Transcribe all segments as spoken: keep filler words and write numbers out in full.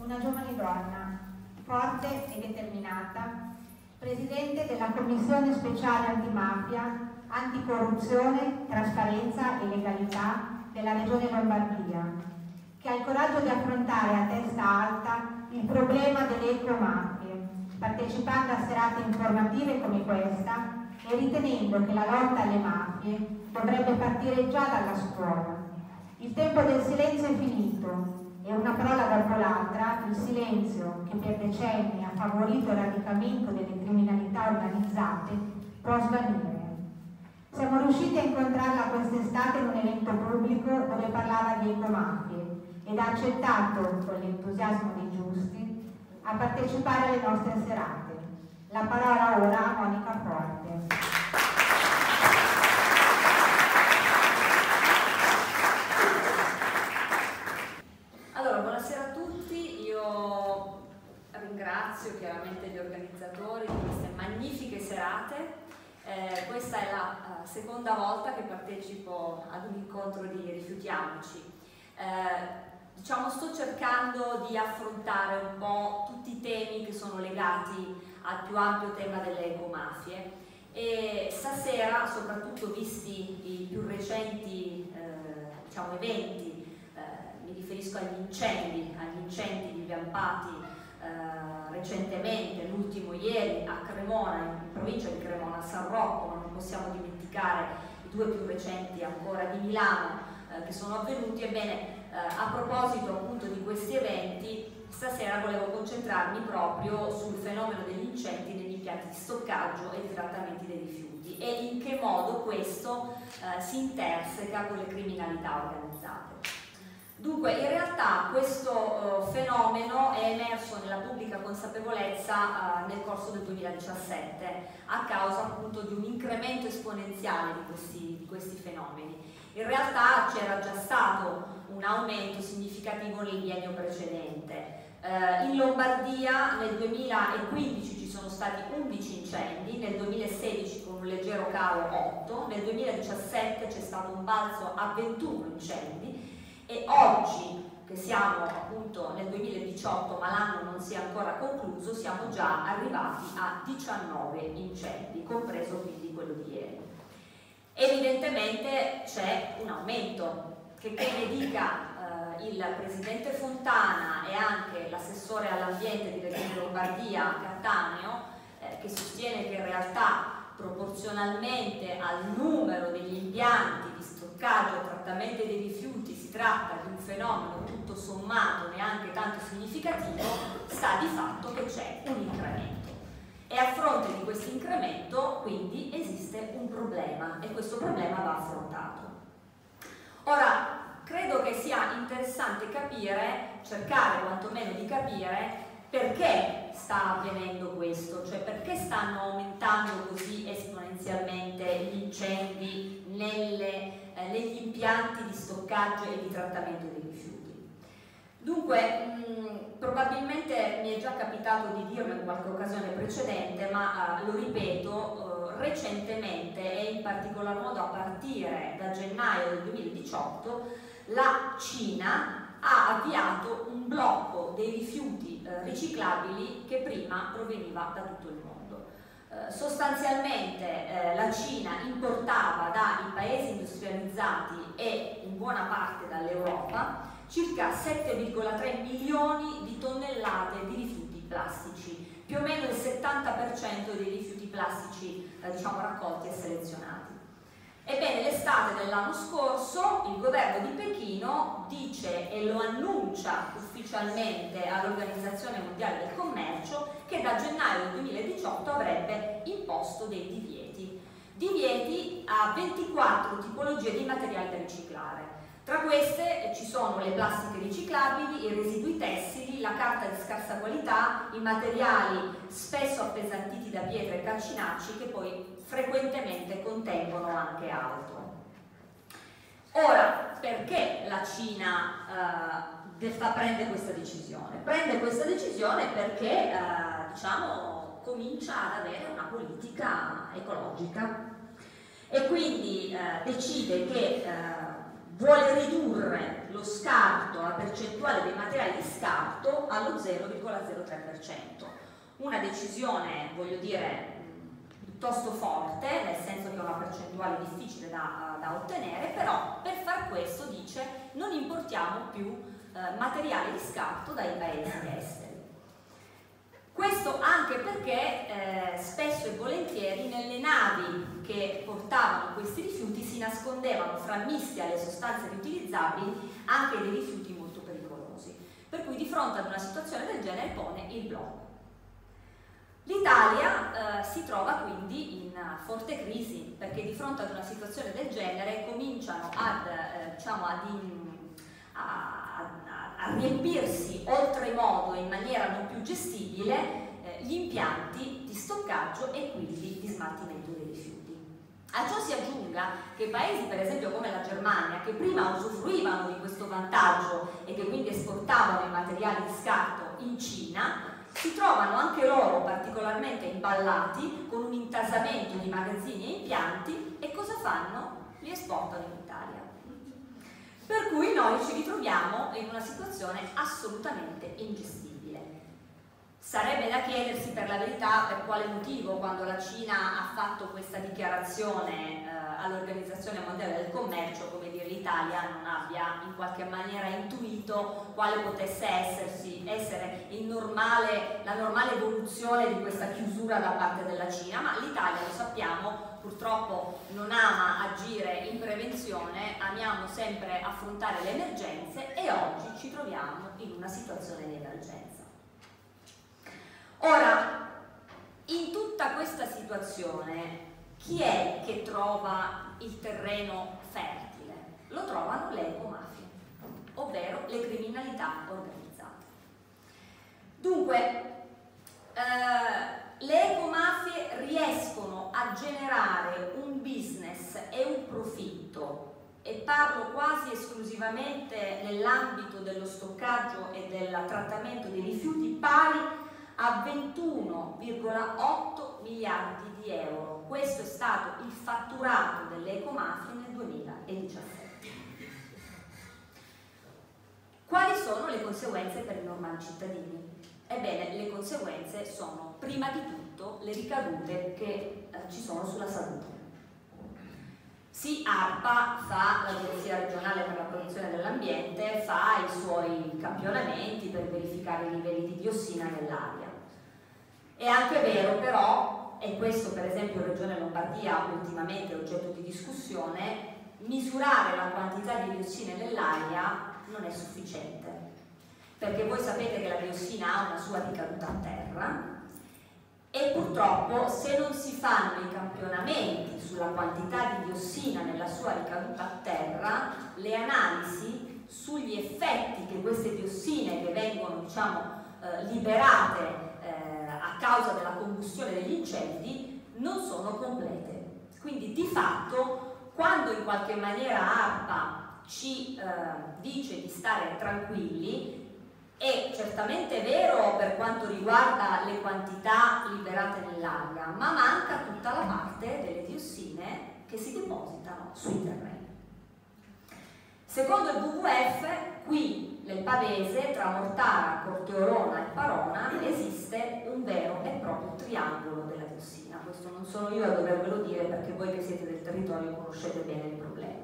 una giovane donna, forte e determinata, presidente della Commissione Speciale Antimafia, Anticorruzione, Trasparenza e Legalità della Regione Lombardia, che ha il coraggio di affrontare a testa alta il problema delle ecomafie, partecipando a serate informative come questa e ritenendo che la lotta alle mafie dovrebbe partire già dalla scuola. Il tempo del silenzio è finito e una parola dopo l'altra, il silenzio che per decenni ha favorito il radicamento delle criminalità organizzate può svanire. Siamo riusciti a incontrarla quest'estate in un evento pubblico dove parlava di ecomafie ed ha accettato, con l'entusiasmo dei giusti, a partecipare alle nostre serate. La parola ora a Monica Forte. Allora, buonasera a tutti, io ringrazio chiaramente gli organizzatori di queste magnifiche serate. Eh, questa è la uh, seconda volta che partecipo ad un incontro di Rifiutiamoci. Eh, diciamo, sto cercando di affrontare un po' tutti i temi che sono legati al più ampio tema delle ecomafie e stasera, soprattutto visti i più recenti eh, diciamo, eventi, eh, mi riferisco agli incendi, agli incendi divampati Uh, recentemente, l'ultimo ieri a Cremona, in provincia di Cremona, a San Rocco, ma non possiamo dimenticare i due più recenti ancora di Milano uh, che sono avvenuti. Ebbene, uh, a proposito appunto di questi eventi, stasera volevo concentrarmi proprio sul fenomeno degli incendi negli impianti di stoccaggio e di trattamenti dei rifiuti e in che modo questo uh, si interseca con le criminalità organizzate. Dunque, in realtà questo uh, fenomeno è emerso nella pubblica consapevolezza uh, nel corso del duemiladiciassette a causa appunto di un incremento esponenziale di questi, di questi fenomeni. In realtà c'era già stato un aumento significativo nel biennio precedente. Uh, in Lombardia nel duemilaquindici ci sono stati undici incendi, nel duemilasedici con un leggero calo otto, nel duemiladiciassette c'è stato un balzo a ventuno incendi. E oggi, che siamo appunto nel duemiladiciotto ma l'anno non si è ancora concluso, siamo già arrivati a diciannove incendi, compreso quindi quello di ieri. Evidentemente c'è un aumento, che che ne dica eh, il presidente Fontana e anche l'assessore all'ambiente di Regione Lombardia Cattaneo, eh, che sostiene che in realtà proporzionalmente al numero degli impianti di stoccaggio e trattamento dei rifiuti si tratta di un fenomeno tutto sommato neanche tanto significativo, sta di fatto che c'è un incremento e a fronte di questo incremento quindi esiste un problema e questo problema va affrontato. Ora, credo che sia interessante capire, cercare quantomeno di capire perché sta avvenendo questo, cioè perché stanno aumentando così esponenzialmente gli incendi nelle, eh, negli impianti di stoccaggio e di trattamento dei rifiuti. Dunque, mh, probabilmente mi è già capitato di dirlo in qualche occasione precedente, ma eh, lo ripeto, eh, recentemente e in particolar modo a partire da gennaio del duemiladiciotto, la Cina ha avviato un blocco dei rifiuti eh, riciclabili che prima proveniva da tutto il mondo. Eh, sostanzialmente eh, la Cina importava dai paesi industrializzati e in buona parte dall'Europa circa sette virgola tre milioni di tonnellate di rifiuti plastici, più o meno il settanta per cento dei rifiuti plastici eh, diciamo, raccolti e selezionati. Ebbene, l'estate dell'anno scorso il governo di Pechino dice e lo annuncia ufficialmente all'Organizzazione Mondiale del Commercio che da gennaio del duemiladiciotto avrebbe imposto dei divieti. Divieti a ventiquattro tipologie di materiali da riciclare. Tra queste ci sono le plastiche riciclabili, i residui tessili, la carta di scarsa qualità, i materiali spesso appesantiti da pietre e calcinacci che poi frequentemente contengono anche altro. Ora, perché la Cina eh, prende questa decisione? Prende questa decisione perché eh, diciamo, comincia ad avere una politica ecologica e quindi eh, decide che eh, vuole ridurre lo scarto, la percentuale dei materiali di scarto allo zero virgola zero tre per cento. Una decisione, voglio dire, piuttosto forte, nel senso che è una percentuale difficile da, da ottenere, però per far questo dice non importiamo più eh, materiali di scarto dai paesi esteri. Questo anche perché eh, spesso e volentieri nelle navi che portavano questi rifiuti si nascondevano, frammessi alle sostanze riutilizzabili, anche dei rifiuti molto pericolosi. Per cui di fronte ad una situazione del genere pone il blocco. L'Italia eh, si trova quindi in forte crisi, perché di fronte ad una situazione del genere cominciano ad, eh, diciamo ad in, a, a, a riempirsi oltremodo in maniera non più gestibile eh, gli impianti di stoccaggio e quindi di smaltimento dei rifiuti. A ciò si aggiunga che paesi per esempio come la Germania, che prima usufruivano di questo vantaggio e che quindi esportavano i materiali di scarto in Cina, si trovano anche loro particolarmente imballati con un intasamento di magazzini e impianti, e cosa fanno? Li esportano in Italia. Per cui noi ci ritroviamo in una situazione assolutamente ingestibile. Sarebbe da chiedersi per la verità per quale motivo, quando la Cina ha fatto questa dichiarazione eh, all'Organizzazione Mondiale del Commercio, come dire, l'Italia non abbia in qualche maniera intuito quale potesse essersi, essere il normale, la normale evoluzione di questa chiusura da parte della Cina, ma l'Italia, lo sappiamo, purtroppo non ama agire in prevenzione, amiamo sempre affrontare le emergenze e oggi ci troviamo in una situazione di emergenza. Ora, in tutta questa situazione, chi è che trova il terreno fertile? Lo trovano le ecomafie, ovvero le criminalità organizzate. Dunque, eh, le ecomafie riescono a generare un business e un profitto, e parlo quasi esclusivamente nell'ambito dello stoccaggio e del trattamento dei rifiuti, pari a ventuno virgola otto miliardi di euro. Questo è stato il fatturato delle ecomafie nel duemiladiciassette. Quali sono le conseguenze per i normali cittadini? Ebbene, le conseguenze sono prima di tutto le ricadute che eh, ci sono sulla salute. Sì, ARPA fa, l'Agenzia regionale per la protezione dell'ambiente, fa i suoi campionamenti per verificare i livelli di diossina nell'aria. È anche vero però, e questo per esempio in Regione Lombardia ultimamente è oggetto di discussione, misurare la quantità di diossine nell'aria non è sufficiente, perché voi sapete che la diossina ha una sua ricaduta a terra, e purtroppo se non si fanno i campionamenti sulla quantità di diossina nella sua ricaduta a terra, le analisi sugli effetti che queste diossine che vengono, diciamo, eh, liberate eh, a causa della combustione degli incendi non sono complete. Quindi di fatto, quando in qualche maniera ARPA ci eh, dice di stare tranquilli, è certamente vero per quanto riguarda le quantità liberate nell'aria, ma manca tutta la parte delle diossine che si depositano sui terreni. Secondo il W W F, qui nel Pavese, tra Mortara, Corteolona e Parona, esiste un vero e proprio triangolo della diossina. Questo non sono io a dovervelo dire, perché voi che siete del territorio conoscete bene il problema.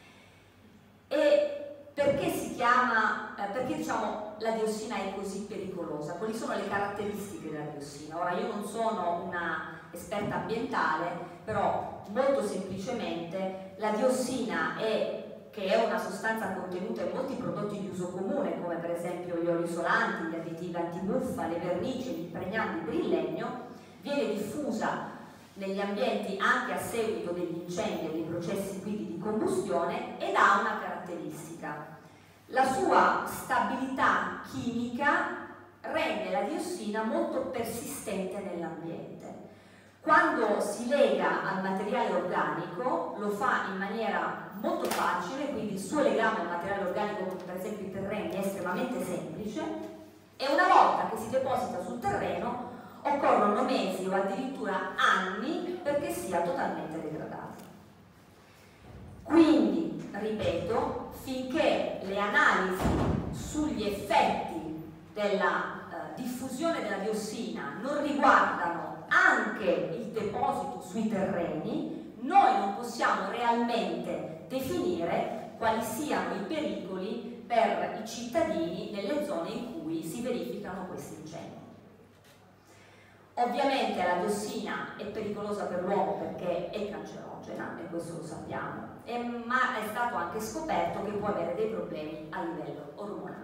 E perché si chiama, eh, perché diciamo la diossina è così pericolosa? Quali sono le caratteristiche della diossina? Ora, io non sono una esperta ambientale, però molto semplicemente la diossina è, che è una sostanza contenuta in molti prodotti di uso comune, come per esempio gli oli isolanti, gli additivi antimuffa, le vernici, gli impregnanti per il legno, viene diffusa negli ambienti anche a seguito degli incendi e dei processi quindi di combustione, ed ha una caratteristica: la sua stabilità chimica rende la diossina molto persistente nell'ambiente. Quando si lega al materiale organico lo fa in maniera molto facile, quindi il suo legame al materiale organico, come per esempio i terreni, è estremamente semplice, e una volta che si deposita sul terreno occorrono mesi o addirittura anni perché sia totalmente degradato. Quindi ripeto, finché le analisi sugli effetti della eh, diffusione della diossina non riguardano anche il deposito sui terreni, noi non possiamo realmente definire quali siano i pericoli per i cittadini nelle zone in cui si verificano questi incendi. Ovviamente la diossina è pericolosa per l'uomo perché è cancerogena, e questo lo sappiamo, e, ma è stato anche scoperto che può avere dei problemi a livello ormonale.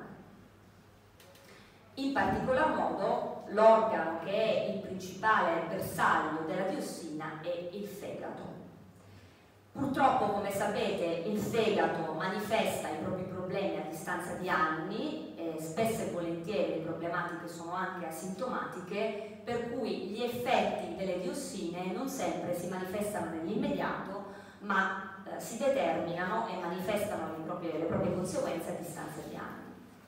In particolar modo l'organo che è il principale bersaglio della diossina è il fegato. Purtroppo, come sapete, il fegato manifesta i propri problemi a distanza di anni, eh, spesso e volentieri le problematiche sono anche asintomatiche, per cui gli effetti delle diossine non sempre si manifestano nell'immediato, ma eh, si determinano e manifestano le proprie, le proprie conseguenze a distanza di anni.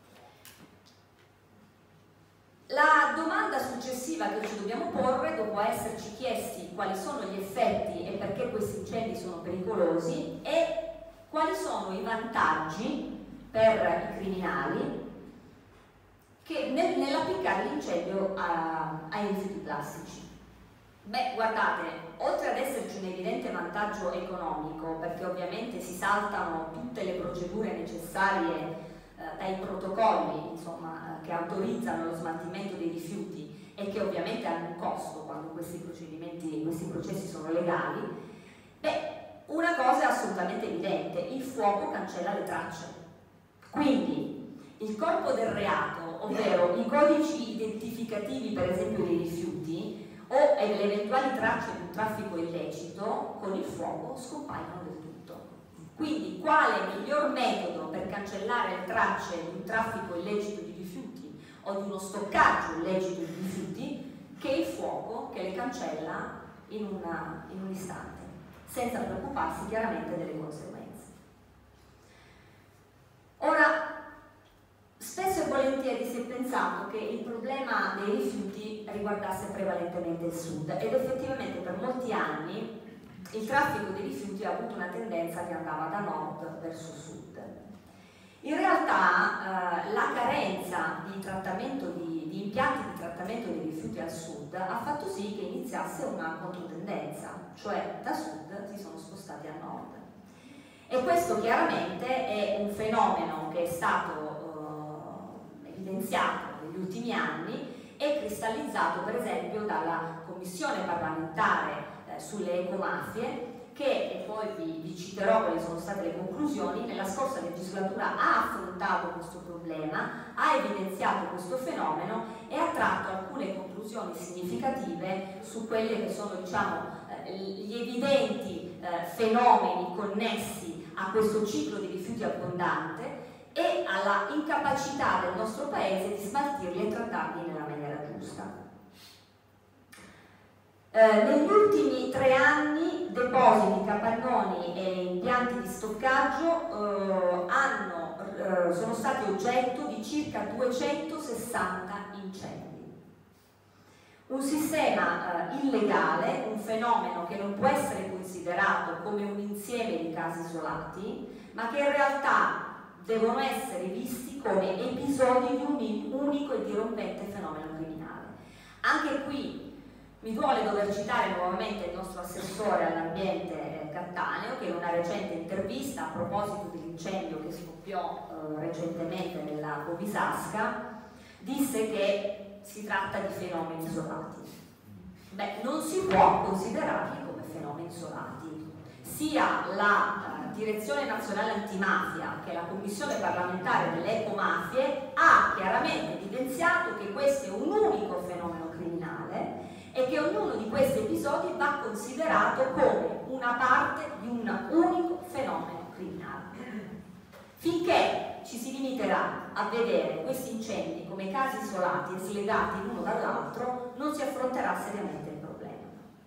La domanda successiva che ci dobbiamo porre, dopo esserci chiesti quali sono gli effetti e perché questi incendi sono pericolosi, è quali sono i vantaggi per i criminali che nel, nell'applicare l'incendio ai rifiuti plastici. Beh, guardate, oltre ad esserci un evidente vantaggio economico, perché ovviamente si saltano tutte le procedure necessarie dai protocolli, insomma, che autorizzano lo smaltimento dei rifiuti e che ovviamente hanno un costo quando questi procedimenti, questi processi sono legali, beh, una cosa è assolutamente evidente: il fuoco cancella le tracce. Quindi il corpo del reato, ovvero i codici identificativi per esempio dei rifiuti o le eventuali tracce di un traffico illecito, con il fuoco scompaiono del tutto. Quindi quale miglior metodo per cancellare le tracce di un traffico illecito di rifiuti o di uno stoccaggio illecito di rifiuti che il fuoco che le cancella in, una, in un istante, senza preoccuparsi chiaramente delle conseguenze. Ora, spesso e volentieri si è pensato che il problema dei rifiuti riguardasse prevalentemente il sud, ed effettivamente per molti anni il traffico dei rifiuti ha avuto una tendenza che andava da nord verso sud. In realtà eh, la carenza di, trattamento di, di impianti di trattamento dei rifiuti al sud ha fatto sì che iniziasse una controtendenza, cioè da sud si sono spostati a nord. E questo chiaramente è un fenomeno che è stato eh, evidenziato negli ultimi anni e cristallizzato per esempio dalla Commissione parlamentare sulle ecomafie, che, e poi vi, vi citerò quali sono state le conclusioni, nella scorsa legislatura ha affrontato questo problema, ha evidenziato questo fenomeno e ha tratto alcune conclusioni significative su quelli che sono, diciamo, eh, gli evidenti eh, fenomeni connessi a questo ciclo di rifiuti abbondante e alla incapacità del nostro paese di smaltirli e trattarli nella maniera giusta. Eh, negli ultimi tre anni depositi, capannoni e impianti di stoccaggio eh, hanno, eh, sono stati oggetto di circa duecentosessanta incendi. Un sistema eh, illegale, un fenomeno che non può essere considerato come un insieme di casi isolati, ma che in realtà devono essere visti come episodi di un unico e dirompente fenomeno criminale. Anche qui mi duole dover citare nuovamente il nostro assessore all'ambiente Cattaneo, che in una recente intervista a proposito dell'incendio che scoppiò eh, recentemente nella Covisasca disse che si tratta di fenomeni isolati. Beh, non si può considerarli come fenomeni isolati. Sia la eh, Direzione Nazionale Antimafia che la Commissione parlamentare delle ecomafie ha chiaramente evidenziato che questo è un unico fenomeno criminale e che ognuno di questi episodi va considerato come una parte di un unico fenomeno criminale. Finché ci si limiterà a vedere questi incendi come casi isolati e slegati l'uno dall'altro, non si affronterà seriamente il problema.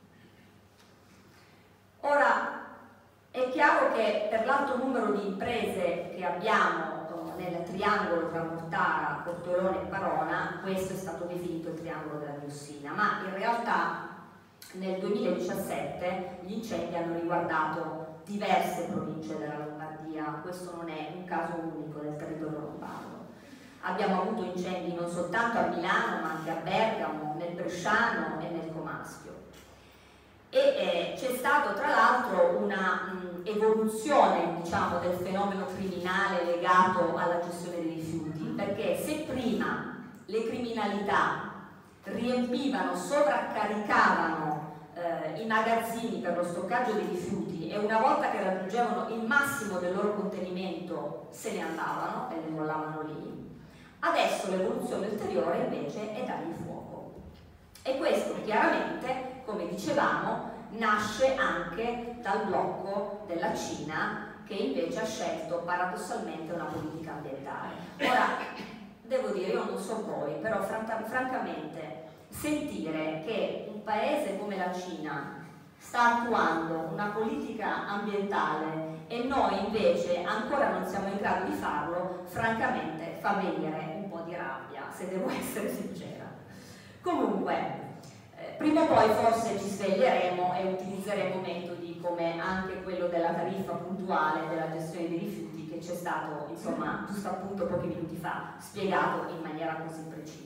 Ora, è chiaro che per l'alto numero di imprese che abbiamo nel triangolo tra Mortara, Corteolone e Parona, questo è stato definito il triangolo della diossina, ma in realtà nel duemiladiciassette gli incendi hanno riguardato diverse province della Lombardia Lombardia, questo non è un caso unico del territorio lombardo. Abbiamo avuto incendi non soltanto a Milano, ma anche a Bergamo, nel Bresciano e nel Comaschio. E eh, c'è stato tra l'altro una mh, evoluzione, diciamo, del fenomeno criminale legato alla gestione dei rifiuti, perché se prima le criminalità riempivano, sovraccaricavano eh, i magazzini per lo stoccaggio dei rifiuti e una volta che raggiungevano il massimo del loro contenimento se ne andavano e le mollavano lì, adesso l'evoluzione ulteriore invece è dargli fuoco. E questo chiaramente, come dicevamo, nasce anche dal blocco della Cina, che invece ha scelto paradossalmente una politica ambientale. Ora, devo dire, io non so voi, però francamente sentire che un paese come la Cina sta attuando una politica ambientale e noi invece ancora non siamo in grado di farlo, francamente fa venire un po' di rabbia, se devo essere sincera. Comunque, eh, prima o poi forse ci sveglieremo e utilizzeremo metodi come anche quello della tariffa puntuale della gestione dei rifiuti, che ci è stato, insomma, giusto appunto pochi minuti fa, spiegato in maniera così precisa.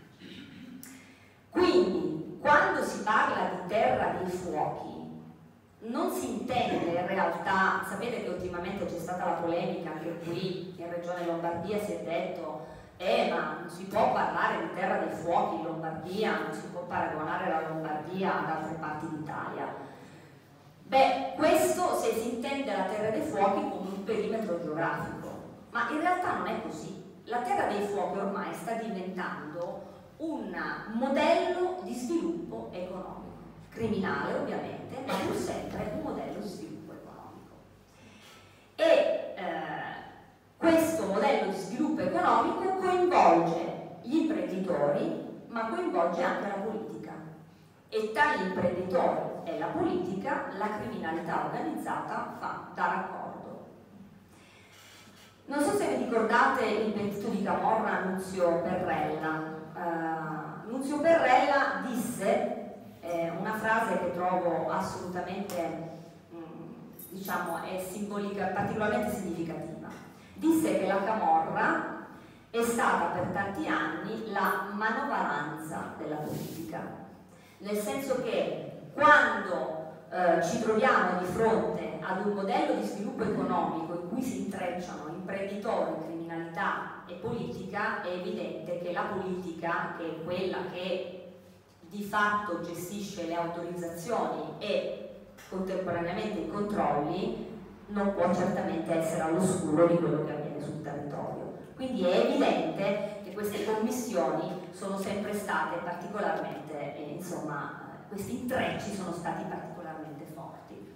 Quindi, quando si parla di terra dei fuochi, non si intende in realtà, sapete che ultimamente c'è stata la polemica anche qui in Regione Lombardia, si è detto eh ma non si può parlare di terra dei fuochi in Lombardia, non si può paragonare la Lombardia ad altre parti d'Italia. Beh, questo se si intende la terra dei fuochi come un perimetro geografico, ma in realtà non è così. La terra dei fuochi ormai sta diventando un modello di sviluppo economico, criminale ovviamente, ma pur sempre un modello di sviluppo economico. E eh, questo modello di sviluppo economico coinvolge gli imprenditori, ma coinvolge anche la politica. E tra gli imprenditori e la politica la criminalità organizzata fa da raccordo. Non so se vi ricordate il pentito di Camorra Nunzio Perrella. Uh, Nunzio Perrella disse eh, una frase che trovo assolutamente mh, diciamo è simbolica, particolarmente significativa. Disse che la Camorra è stata per tanti anni la manovalanza della politica, nel senso che quando eh, ci troviamo di fronte ad un modello di sviluppo economico in cui si intrecciano imprenditori, criminalità e politica, è evidente che la politica, che è quella che di fatto gestisce le autorizzazioni e contemporaneamente i controlli, non può certamente essere all'oscuro di quello che avviene sul territorio. Quindi è evidente che queste commissioni sono sempre state particolarmente, eh, insomma, questi intrecci sono stati particolarmente forti.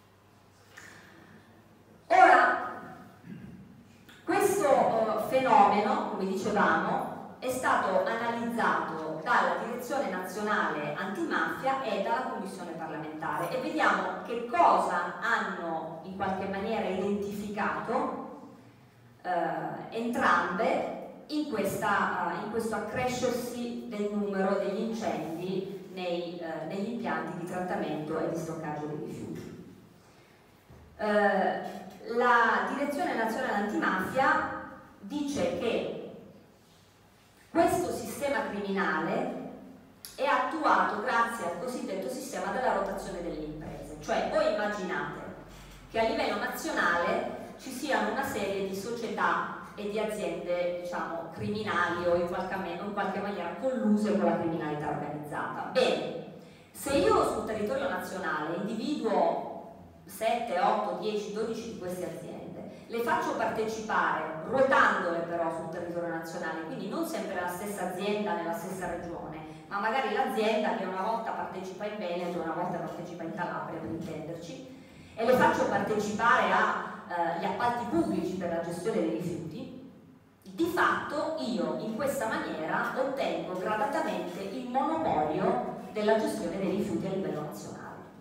Ora, questo uh, fenomeno, come dicevamo, è stato analizzato dalla Direzione Nazionale Antimafia e dalla Commissione parlamentare e vediamo che cosa hanno in qualche maniera identificato uh, entrambe in, questa, uh, in questo accrescersi del numero degli incendi nei, uh, negli impianti di trattamento e di stoccaggio dei rifiuti. Uh, La Direzione Nazionale Antimafia dice che questo sistema criminale è attuato grazie al cosiddetto sistema della rotazione delle imprese. Cioè, voi immaginate che a livello nazionale ci siano una serie di società e di aziende, diciamo, criminali o in qualche, in qualche maniera colluse con la criminalità organizzata. Bene, se io sul territorio nazionale individuo sette, otto, dieci, dodici di queste aziende, le faccio partecipare, ruotandole però sul territorio nazionale, quindi non sempre la stessa azienda nella stessa regione, ma magari l'azienda che una volta partecipa in Veneto e una volta partecipa in Calabria, per intenderci, e le faccio partecipare agli eh, appalti pubblici per la gestione dei rifiuti, di fatto io in questa maniera ottengo gradatamente il monopolio della gestione dei rifiuti a livello nazionale.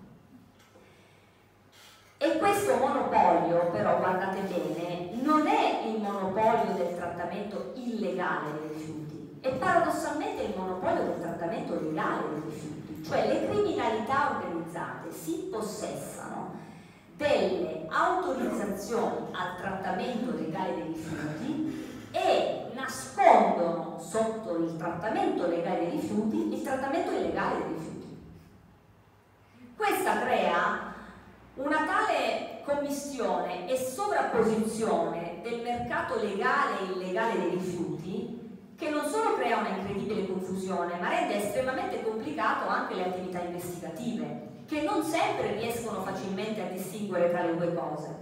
E questo monopolio, però, guardate bene, non è il monopolio del trattamento illegale dei rifiuti, è paradossalmente il monopolio del trattamento legale dei rifiuti, cioè le criminalità organizzate si possessano delle autorizzazioni al trattamento legale dei rifiuti e nascondono sotto il trattamento legale dei rifiuti il trattamento illegale dei rifiuti. Questa crea una tale commistione e sovrapposizione del mercato legale e illegale dei rifiuti che non solo crea una incredibile confusione, ma rende estremamente complicato anche le attività investigative, che non sempre riescono facilmente a distinguere tra le due cose.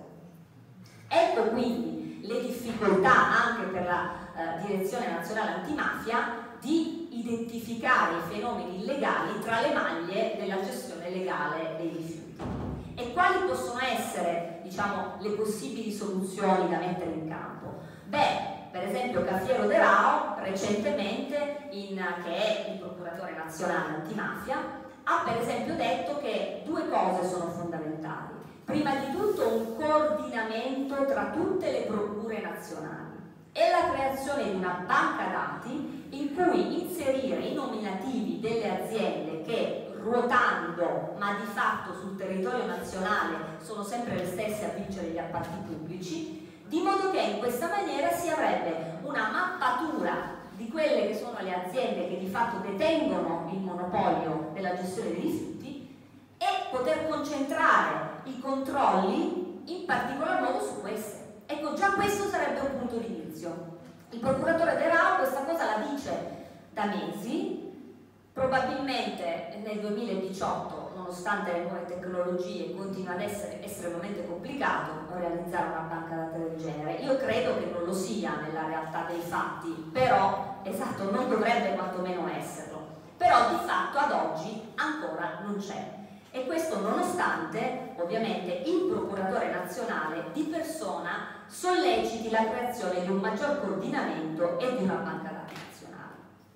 Ecco quindi le difficoltà anche per la eh, Direzione Nazionale Antimafia di identificare i fenomeni illegali tra le maglie della gestione legale dei rifiuti. E quali possono essere, diciamo, le possibili soluzioni da mettere in campo? Beh, per esempio Cafiero De Rao, recentemente, in, che è il procuratore nazionale antimafia, ha per esempio detto che due cose sono fondamentali. Prima di tutto un coordinamento tra tutte le procure nazionali e la creazione di una banca dati in cui inserire i nominativi delle aziende che ruotando ma di fatto sul territorio nazionale sono sempre le stesse a vincere gli appalti pubblici, di modo che in questa maniera si avrebbe una mappatura di quelle che sono le aziende che di fatto detengono il monopolio della gestione dei rifiuti e poter concentrare i controlli in particolar modo su queste. Ecco, già questo sarebbe un punto di inizio. Il procuratore De Rao questa cosa la dice da mesi, probabilmente nel duemiladiciotto, nonostante le nuove tecnologie, continua ad essere estremamente complicato realizzare una banca dati del genere. Io credo che non lo sia nella realtà dei fatti, però, esatto, non dovrebbe quantomeno esserlo. Però di fatto ad oggi ancora non c'è. E questo nonostante, ovviamente, il procuratore nazionale di persona solleciti la creazione di un maggior coordinamento e di una banca dati nazionale.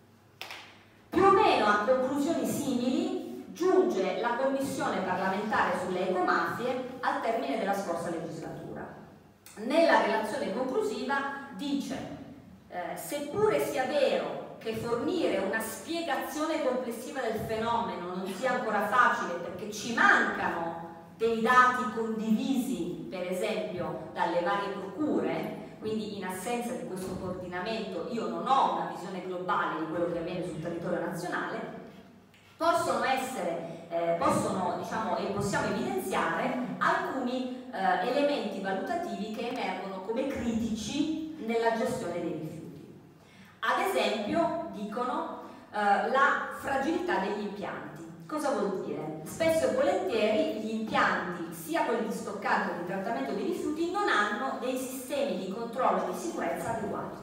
Più o meno a conclusioni simili giunge la Commissione parlamentare sulle ecomafie al termine della scorsa legislatura. Nella relazione conclusiva dice eh, seppure sia vero che fornire una spiegazione complessiva del fenomeno non sia ancora facile perché ci mancano dei dati condivisi, per esempio, dalle varie procure, quindi in assenza di questo coordinamento io non ho una visione globale di quello che avviene sul territorio nazionale, possono essere, eh, possono, diciamo, e possiamo evidenziare alcuni eh, elementi valutativi che emergono come critici nella gestione dei rifiuti. Ad esempio, dicono, eh, la fragilità degli impianti. Cosa vuol dire? Spesso e volentieri gli impianti, sia quelli di stoccaggio che di trattamento dei rifiuti, non hanno dei sistemi di controllo e di sicurezza adeguati.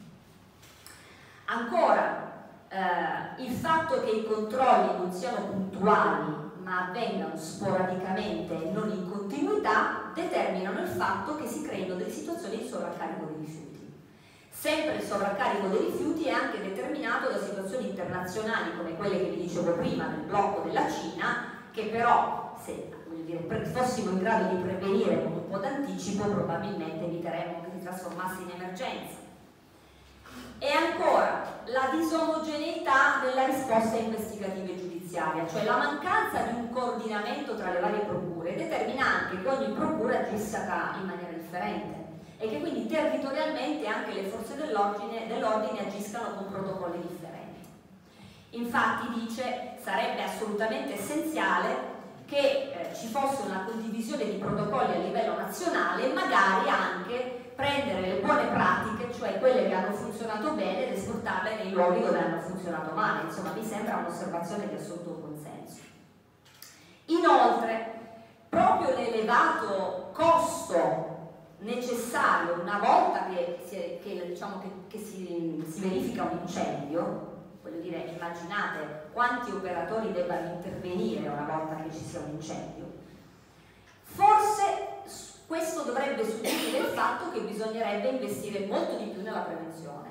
Ancora, eh, il fatto che i controlli non siano puntuali ma avvengano sporadicamente e non in continuità determinano il fatto che si creino delle situazioni di sovraccarico dei rifiuti. Sempre il sovraccarico dei rifiuti è anche determinato da situazioni internazionali come quelle che vi dicevo prima del blocco della Cina, che però se voglio dire, fossimo in grado di prevenire con un po' d'anticipo probabilmente eviteremmo che si trasformasse in emergenza. E ancora la disomogeneità della risposta investigativa e giudiziaria, cioè la mancanza di un coordinamento tra le varie procure determina anche che ogni procura agisca in maniera differente e che quindi territorialmente anche le forze dell'ordine dell'ordine agiscano con protocolli differenti. Infatti dice sarebbe assolutamente essenziale che eh, ci fosse una condivisione di protocolli a livello nazionale e magari anche prendere le buone pratiche, cioè quelle che hanno funzionato bene, ed esportarle nei luoghi dove hanno funzionato male. Insomma, mi sembra un'osservazione di assoluto consenso. Inoltre, proprio l'elevato costo necessario una volta che, si, che, diciamo, che, che si, si verifica un incendio, voglio dire, immaginate quanti operatori debbano intervenire una volta che ci sia un incendio, forse questo dovrebbe suggerire il fatto che bisognerebbe investire molto di più nella prevenzione.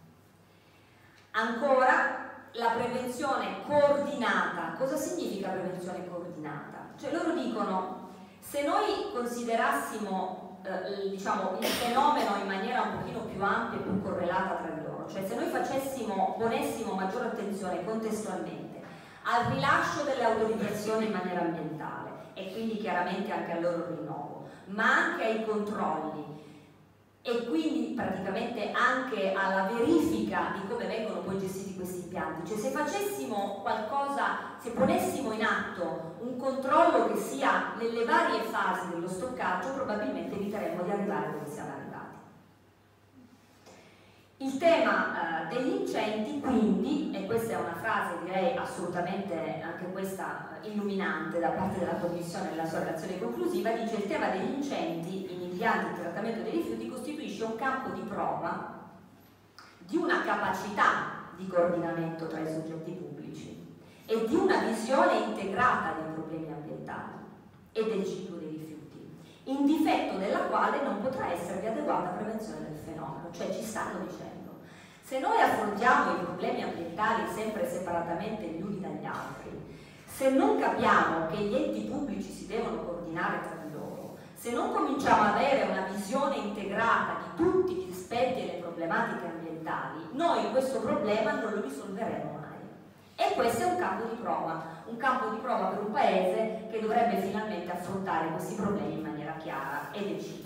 Ancora, la prevenzione coordinata. Cosa significa prevenzione coordinata? Cioè loro dicono, se noi considerassimo Eh, diciamo, il fenomeno in maniera un pochino più ampia e più correlata tra di loro, cioè se noi facessimo, ponessimo maggiore attenzione contestualmente al rilascio delle autorizzazioni in maniera ambientale e quindi chiaramente anche al loro rinnovo, ma anche ai controlli e quindi praticamente anche alla verifica di come vengono poi gestiti questi impianti. Cioè, se facessimo qualcosa, se ponessimo in atto un controllo che sia nelle varie fasi dello stoccaggio, probabilmente eviteremmo di arrivare dove siamo arrivati. Il tema eh, degli incendi, quindi, e questa è una frase direi assolutamente anche questa illuminante da parte della Commissione nella sua relazione conclusiva, dice: il tema degli incendi in impianti di trattamento dei rifiuti costituisce un campo di prova di una capacità di coordinamento tra i soggetti pubblici e di una visione integrata dei problemi ambientali e del ciclo dei rifiuti, in difetto della quale non potrà esservi adeguata prevenzione del fenomeno. Cioè, ci stanno dicendo: se noi affrontiamo i problemi ambientali sempre separatamente gli uni dagli altri, se non capiamo che gli enti pubblici si devono coordinare tra di loro, se non cominciamo ad avere una visione integrata di tutti gli aspetti e le problematiche ambientali, noi questo problema non lo risolveremo mai. E questo è un campo di prova, un campo di prova per un paese che dovrebbe finalmente affrontare questi problemi in maniera chiara e decisa.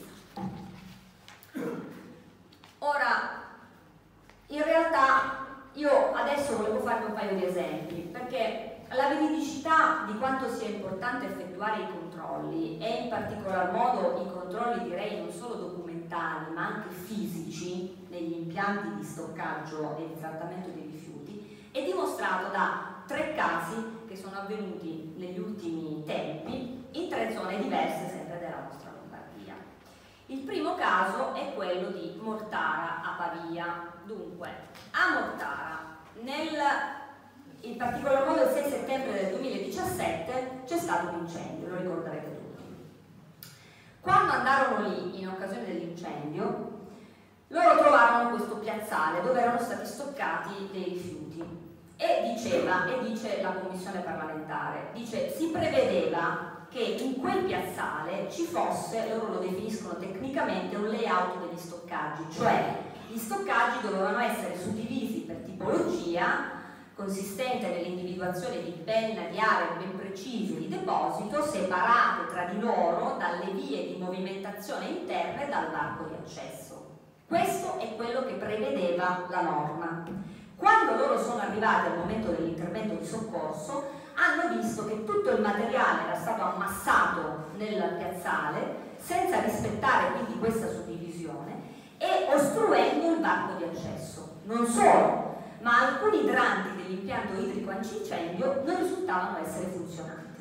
Ora, in realtà io adesso volevo farvi un paio di esempi, perché la veridicità di quanto sia importante effettuare i controlli, e in particolar modo i controlli direi non solo documentali ma anche fisici negli impianti di stoccaggio e di trattamento dei rifiuti, è dimostrato da tre casi che sono avvenuti negli ultimi tempi in tre zone diverse sempre della nostra Lombardia. Il primo caso è quello di Mortara a Pavia. Dunque, a Mortara, nel, in particolar modo il sei settembre del duemiladiciassette, c'è stato un incendio, lo ricorderete tutti. Quando andarono lì, in occasione dell'incendio, loro trovarono questo piazzale dove erano stati stoccati dei rifiuti e diceva, e dice la commissione parlamentare, dice: si prevedeva che in quel piazzale ci fosse, loro lo definiscono tecnicamente, un layout degli stoccaggi, cioè gli stoccaggi dovevano essere suddivisi per tipologia, consistente nell'individuazione di ben di aree ben precise di deposito, separate tra di loro dalle vie di movimentazione interne e dal varco di accesso. Questo è quello che prevedeva la norma. Quando loro sono arrivati al momento dell'intervento di soccorso, hanno visto che tutto il materiale era stato ammassato nel piazzale senza rispettare quindi questa suddivisione e ostruendo il varco di accesso. Non solo, ma alcuni idranti dell'impianto idrico antincendio non risultavano essere funzionanti.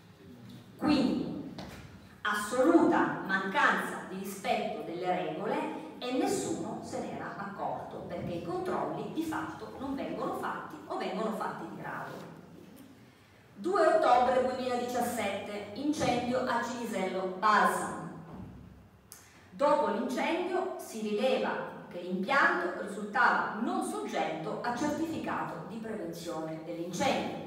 Quindi assoluta mancanza di rispetto delle regole e nessuno se n'era accorto, perché i controlli di fatto non vengono fatti o vengono fatti di rado. due ottobre duemiladiciassette, incendio a Cinisello Balsam. Dopo l'incendio si rileva che l'impianto risultava non soggetto a certificato di prevenzione dell'incendio.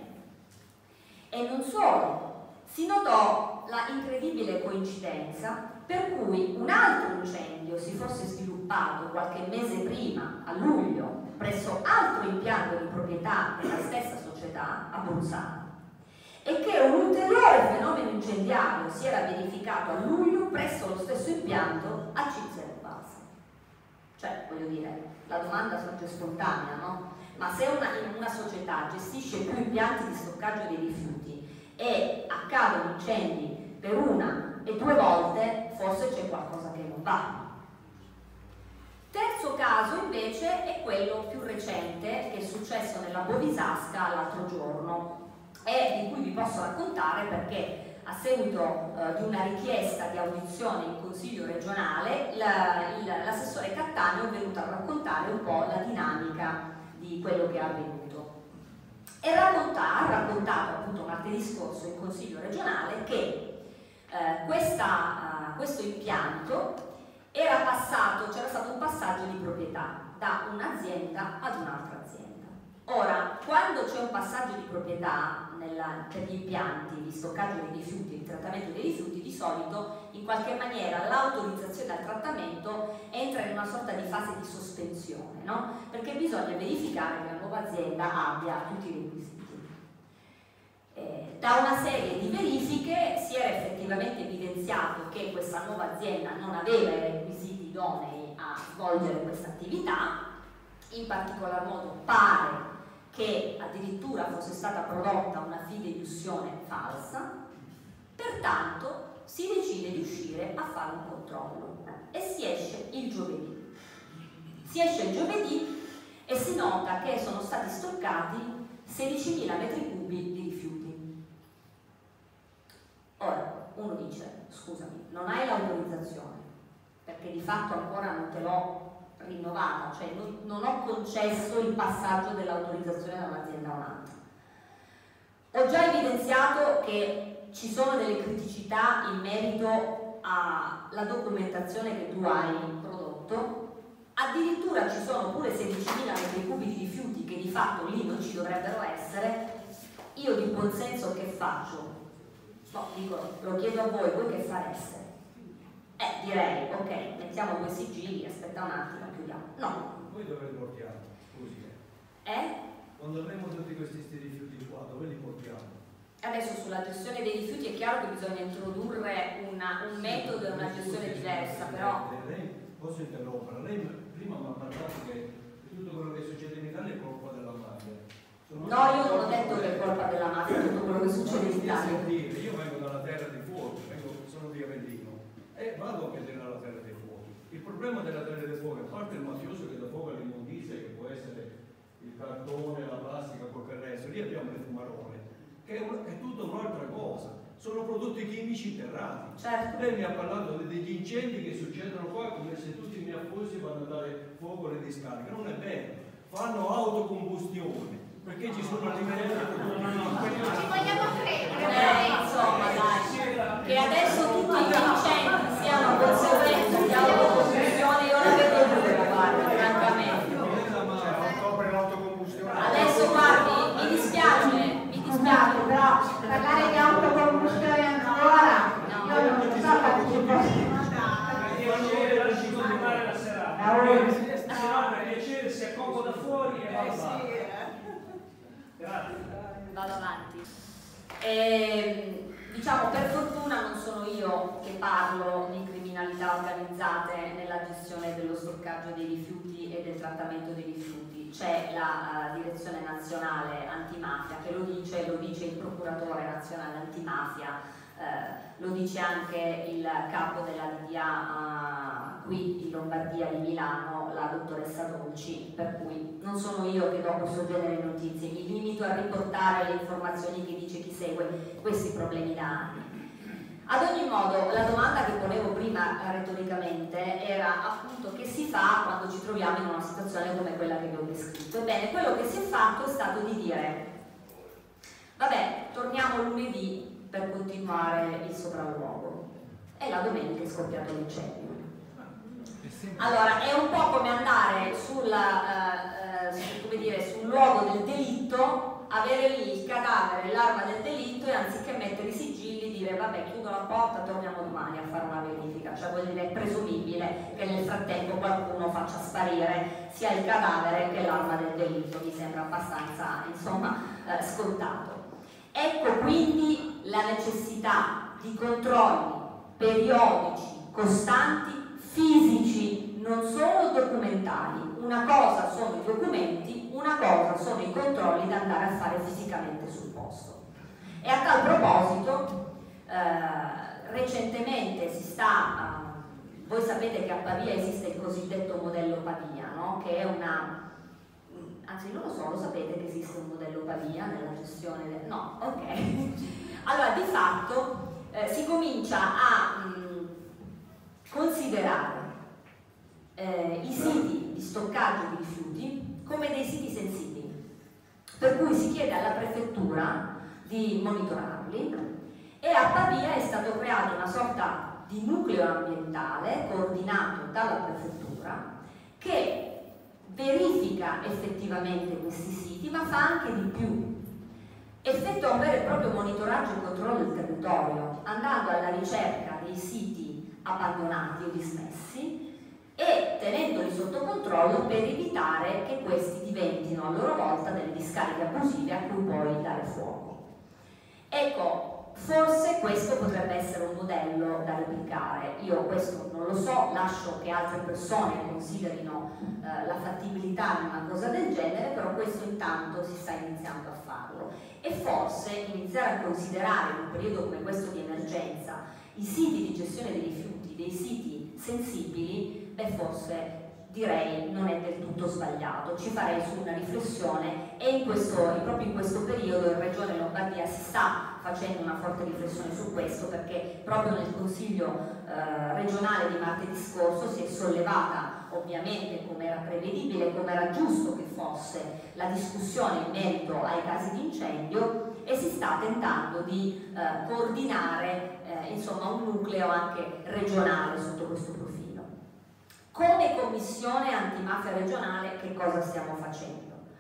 E non solo, si notò la incredibile coincidenza per cui un altro incendio si fosse sviluppato qualche mese prima, a luglio, presso altro impianto di proprietà della stessa società, a Bolzano, e che un ulteriore fenomeno incendiario si era verificato a luglio presso lo stesso impianto a Cinisello Balsam. Cioè, voglio dire, la domanda sorge spontanea, no? Ma se una, in una società gestisce più impianti di stoccaggio dei rifiuti e accadono incendi per una e due volte, forse c'è qualcosa che non va. Terzo caso invece è quello più recente, che è successo nella Bovisasca l'altro giorno, e di cui vi posso raccontare perché a seguito eh, di una richiesta di audizione in Consiglio regionale l'assessore Cattaneo è venuto a raccontare un po' la dinamica di quello che è avvenuto e racconta, ha raccontato appunto martedì scorso in Consiglio regionale che eh, questa, uh, questo impianto era passato, c'era stato un passaggio di proprietà da un'azienda ad un'altra azienda. Ora, quando c'è un passaggio di proprietà nella, per gli impianti di stoccaggio dei rifiuti e di trattamento dei rifiuti, di solito in qualche maniera l'autorizzazione al trattamento entra in una sorta di fase di sospensione, no? Perché bisogna verificare che la nuova azienda abbia tutti i requisiti. Eh, da una serie di verifiche si era effettivamente evidenziato che questa nuova azienda non aveva i requisiti idonei a svolgere questa attività. In particolar modo pare che addirittura fosse stata prodotta una fideiussione falsa, pertanto si decide di uscire a fare un controllo e si esce il giovedì. Si esce il giovedì e si nota che sono stati stoccati sedicimila metri cubi di rifiuti. Ora, uno dice, scusami, non hai l'autorizzazione, perché di fatto ancora non te l'ho rinnovata, cioè non, non ho concesso il passaggio dell'autorizzazione da un'azienda a un'altra. Ho già evidenziato che ci sono delle criticità in merito alla documentazione che tu hai prodotto, addirittura ci sono pure sedicimila metri cubi di rifiuti che di fatto lì non ci dovrebbero essere. Io di buon senso che faccio? No, dico, lo chiedo a voi, voi che fareste? Eh, direi, ok, mettiamo due sigilli, aspetta un attimo, chiudiamo. No. Voi dove li portiamo? Scusi. Eh? Quando avremo tutti questi sti rifiuti qua, dove li portiamo? Adesso sulla gestione dei rifiuti è chiaro che bisogna introdurre una, un metodo e una gestione diversa, però... Lei, posso interrompere? Lei prima mi ha parlato che tutto quello che succede in Italia è colpa della mafia. Sono no, io non ho detto che è colpa della mafia tutto quello che succede in Italia. Io vengo dalla terra di fuoco, vengo, sono di Avellino e vado a vedere la terra dei fuochi. Il problema della terra dei fuochi, a parte il mafioso che da fuoco l'immondizia, che può essere il cartone, la plastica, quel che resto, lì abbiamo le fumarole, che è, un, è tutta un'altra cosa, sono prodotti chimici interrati. Certo. Lei mi ha parlato degli incendi che succedono qua come se tutti i miei affosi vanno a dare fuoco alle discariche, non è vero, fanno autocombustione, perché ci sono alimenti Ci vogliamo credere. Eh, insomma, dai, che adesso tutti gli incendi siano conseguenza di autocombustione, io la vedo dura, guarda, francamente. Adesso guardi, mi dispiace, mi dispiace, però Parlare di autocombustione ancora, no. io non so partecipare. Lasci continuare la serata, se no per piacere si accomoda fuori e va avanti. Grazie. Vado avanti. E, diciamo, per fortuna non sono io che parlo di criminalità organizzate nella gestione dello stoccaggio dei rifiuti e del trattamento dei rifiuti. C'è la uh, Direzione Nazionale Antimafia che lo dice, lo dice il Procuratore Nazionale Antimafia, uh, lo dice anche il capo della D D A uh, qui in Lombardia di Milano, la dottoressa Dolci, per cui non sono io che do questo genere di notizie, mi limito a riportare le informazioni che dice chi segue questi problemi da anni. Ad ogni modo, la domanda che ponevo prima retoricamente era appunto che si fa quando ci troviamo in una situazione come quella che vi ho descritto. Ebbene, quello che si è fatto è stato di dire vabbè, torniamo lunedì per continuare il sopralluogo, e la domenica è scoppiato l'incendio. Allora, è un po' come andare sulla, eh, su, come dire, sul luogo del delitto, avere lì il cadavere, l'arma del delitto, e anziché mettere i sigilli dire vabbè, chiudo la porta, torniamo domani a fare una verifica. Cioè vuol dire è presumibile che nel frattempo qualcuno faccia sparire sia il cadavere che l'arma del delitto. Mi sembra abbastanza, insomma, eh, scontato. Ecco quindi la necessità di controlli periodici, costanti, fisici, non solo documentali. Una cosa sono i documenti, una cosa sono i controlli da andare a fare fisicamente sul posto. E a tal proposito, eh, recentemente si sta, eh, voi sapete che a Pavia esiste il cosiddetto modello Pavia, no? Che è una, anzi non lo so, lo sapete che esiste un modello Pavia nella gestione del... no, ok. Allora, di fatto eh, si comincia a mh, considerare eh, i siti di stoccaggio di rifiuti come dei siti sensibili, per cui si chiede alla prefettura di monitorarli, e a Pavia è stato creato una sorta di nucleo ambientale coordinato dalla prefettura che verifica effettivamente questi siti, ma fa anche di più. Effettua un vero e proprio monitoraggio e controllo del territorio, andando alla ricerca dei siti abbandonati o dismessi e tenendoli sotto controllo per evitare che questi diventino a loro volta delle discariche abusive a cui poi dare fuoco. Ecco, forse questo potrebbe essere un modello da replicare. Io questo non lo so, lascio che altre persone considerino eh, la fattibilità di una cosa del genere, però questo intanto si sta iniziando a farlo. E forse iniziare a considerare in un periodo come questo di emergenza i siti di gestione dei rifiuti, dei siti sensibili, beh, forse direi non è del tutto sbagliato. Ci farei su una riflessione e in questo, proprio in questo periodo in Regione Lombardia si sta facendo una forte riflessione su questo, perché proprio nel Consiglio eh, regionale di martedì scorso si è sollevata, ovviamente come era prevedibile, come era giusto che fosse, la discussione in merito ai casi di incendio e si sta tentando di eh, coordinare eh, insomma un nucleo anche regionale sotto questo profilo. Come Commissione Antimafia regionale che cosa stiamo facendo?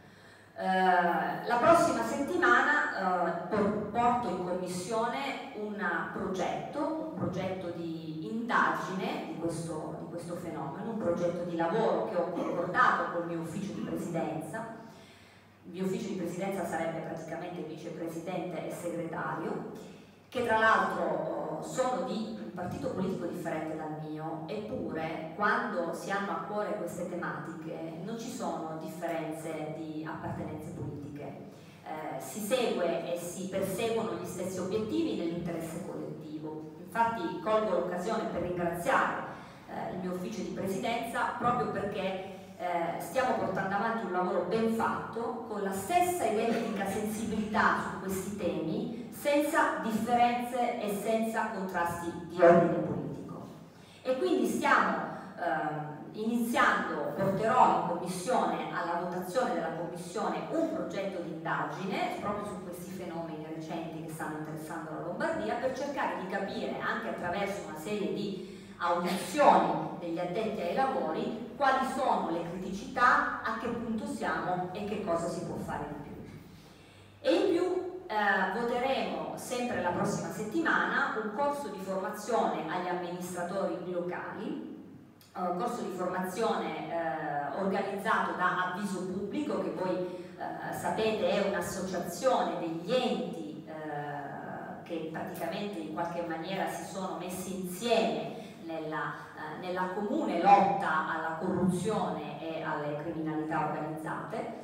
Eh, la prossima settimana eh, porto in Commissione un progetto, un progetto di indagine di questo, di questo fenomeno, un progetto di lavoro che ho concordato col mio ufficio di presidenza. Il mio ufficio di presidenza sarebbe praticamente vicepresidente e segretario, che tra l'altro sono di un partito politico differente dal mio, eppure quando si hanno a cuore queste tematiche non ci sono differenze di appartenenze politiche, eh, si segue e si perseguono gli stessi obiettivi nell'interesse collettivo. Infatti colgo l'occasione per ringraziare eh, il mio ufficio di presidenza proprio perché Eh, stiamo portando avanti un lavoro ben fatto con la stessa identica sensibilità su questi temi, senza differenze e senza contrasti di ordine politico. E quindi stiamo eh, iniziando, porterò in commissione, alla votazione della commissione, un progetto di indagine proprio su questi fenomeni recenti che stanno interessando la Lombardia, per cercare di capire anche attraverso una serie di audizioni degli addetti ai lavori quali sono le criticità, a che punto siamo e che cosa si può fare di più. E in più eh, voteremo sempre la prossima settimana un corso di formazione agli amministratori locali, un corso di formazione eh, organizzato da Avviso Pubblico, che voi eh, sapete è un'associazione degli enti eh, che praticamente in qualche maniera si sono messi insieme Nella, eh, nella comune lotta alla corruzione e alle criminalità organizzate,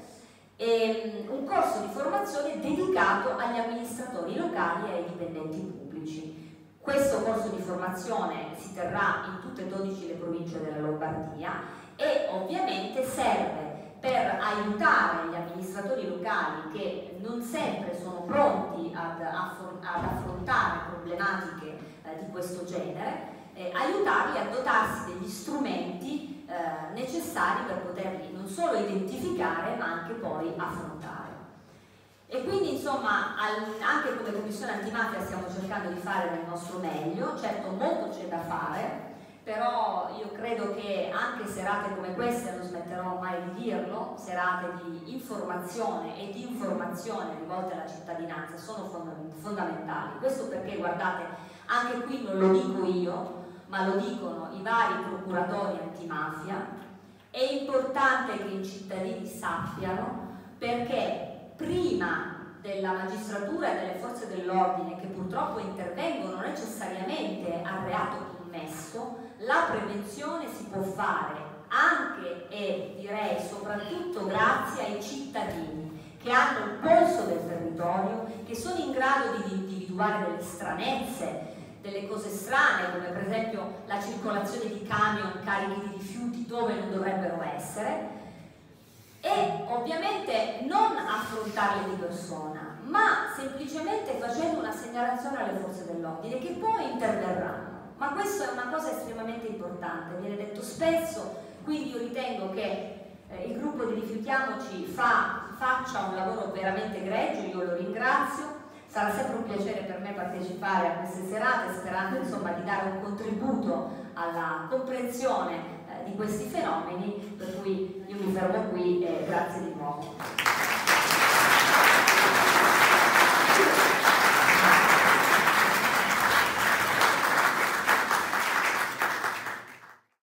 e, um, un corso di formazione dedicato agli amministratori locali e ai dipendenti pubblici. Questo corso di formazione si terrà in tutte e dodici le province della Lombardia e ovviamente serve per aiutare gli amministratori locali che non sempre sono pronti ad, ad affrontare problematiche eh, di questo genere, Eh, aiutarli a dotarsi degli strumenti eh, necessari per poterli non solo identificare ma anche poi affrontare. E quindi insomma al, anche come Commissione Antimafia stiamo cercando di fare del nostro meglio, certo molto c'è da fare, però io credo che anche serate come queste, non smetterò mai di dirlo, serate di informazione e di informazione rivolte alla cittadinanza sono fondamentali. Questo perché, guardate, anche qui non lo dico io, ma lo dicono i vari procuratori antimafia, è importante che i cittadini sappiano, perché prima della magistratura e delle forze dell'ordine, che purtroppo intervengono necessariamente al reato commesso, la prevenzione si può fare anche e direi soprattutto grazie ai cittadini che hanno il polso del territorio, che sono in grado di individuare delle stranezze, delle cose strane, come per esempio la circolazione di camion carichi di rifiuti dove non dovrebbero essere, e ovviamente non affrontarle di persona, ma semplicemente facendo una segnalazione alle forze dell'ordine che poi interverranno. Ma questo è una cosa estremamente importante, viene detto spesso, quindi io ritengo che eh, il gruppo di Rifiutiamoci fa, faccia un lavoro veramente egregio, io lo ringrazio. Sarà sempre un piacere per me partecipare a queste serate, sperando insomma di dare un contributo alla comprensione eh, di questi fenomeni, per cui io mi fermo qui e grazie di nuovo.